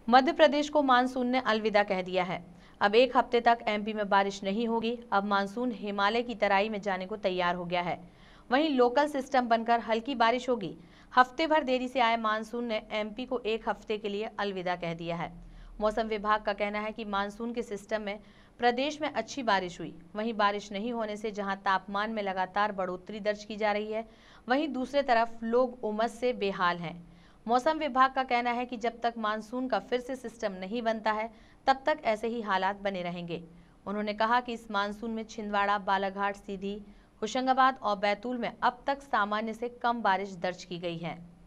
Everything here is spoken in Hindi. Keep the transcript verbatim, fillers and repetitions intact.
मध्य प्रदेश को मानसून ने अलविदा कह दिया है। अब एक हफ्ते तक एमपी में बारिश नहीं होगी। अब मानसून हिमालय की तराई में जाने को तैयार हो गया है। वहीं लोकल सिस्टम बनकर हल्की बारिश होगी। हफ्ते भर देरी से आए मानसून ने एमपी को एक हफ्ते के लिए अलविदा कह दिया है। मौसम विभाग का कहना है कि मानसून के सिस्टम में प्रदेश में अच्छी बारिश हुई। वहीं बारिश नहीं होने से जहां तापमान में लगातार बढ़ोतरी दर्ज की जा रही है, वहीं दूसरी तरफ लोग उमस से बेहाल हैं। मौसम विभाग का कहना है कि जब तक मानसून का फिर से सिस्टम नहीं बनता है, तब तक ऐसे ही हालात बने रहेंगे। उन्होंने कहा कि इस मानसून में छिंदवाड़ा, बालाघाट, सीधी, होशंगाबाद और बैतूल में अब तक सामान्य से कम बारिश दर्ज की गई है।